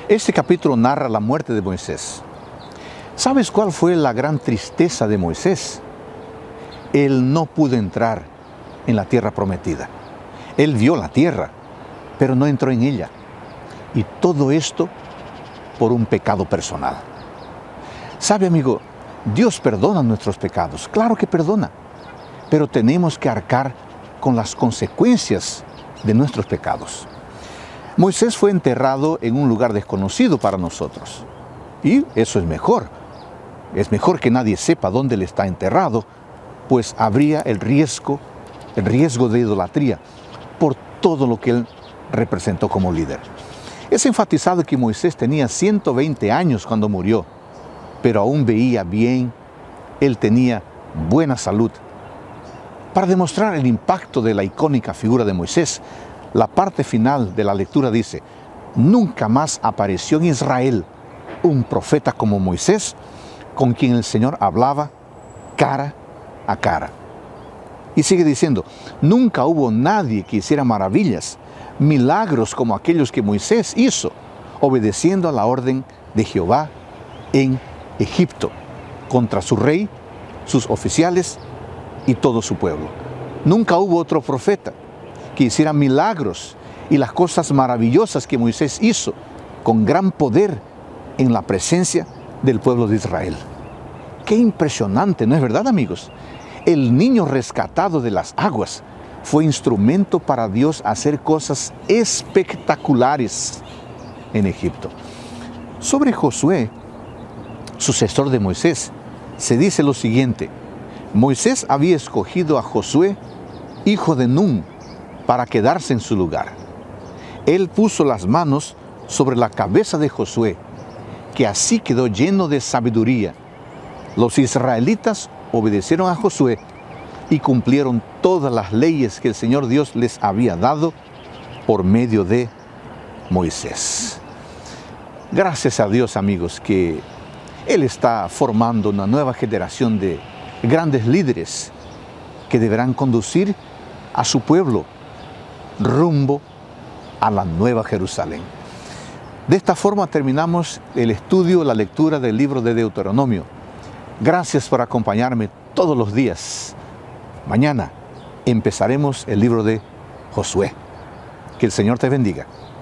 Este capítulo narra la muerte de Moisés. ¿Sabes cuál fue la gran tristeza de Moisés? Él no pudo entrar en la tierra prometida. Él vio la tierra, pero no entró en ella. Y todo esto por un pecado personal. ¿Sabe, amigo? Dios perdona nuestros pecados. Claro que perdona. Pero tenemos que arcar con las consecuencias de nuestros pecados. Moisés fue enterrado en un lugar desconocido para nosotros. Y eso es mejor. Es mejor que nadie sepa dónde él está enterrado, pues habría el riesgo de idolatría por todo lo que él representó como líder. Es enfatizado que Moisés tenía 120 años cuando murió, pero aún veía bien, él tenía buena salud. Para demostrar el impacto de la icónica figura de Moisés, la parte final de la lectura dice: nunca más apareció en Israel un profeta como Moisés, con quien el Señor hablaba cara a cara. Y sigue diciendo: nunca hubo nadie que hiciera maravillas, milagros como aquellos que Moisés hizo, obedeciendo a la orden de Jehová en Egipto, contra su rey, sus oficiales y todo su pueblo. Nunca hubo otro profeta que hiciera milagros y las cosas maravillosas que Moisés hizo con gran poder en la presencia del pueblo de Israel. ¡Qué impresionante!, ¿no es verdad, amigos? El niño rescatado de las aguas fue instrumento para Dios hacer cosas espectaculares en Egipto. Sobre Josué, sucesor de Moisés, se dice lo siguiente: Moisés había escogido a Josué, hijo de Nun, para quedarse en su lugar. Él puso las manos sobre la cabeza de Josué, que así quedó lleno de sabiduría. Los israelitas obedecieron a Josué y cumplieron todas las leyes que el Señor Dios les había dado por medio de Moisés. Gracias a Dios, amigos, que Él está formando una nueva generación de grandes líderes que deberán conducir a su pueblo rumbo a la Nueva Jerusalén. De esta forma terminamos el estudio, la lectura del libro de Deuteronomio. Gracias por acompañarme todos los días. Mañana empezaremos el libro de Josué. Que el Señor te bendiga.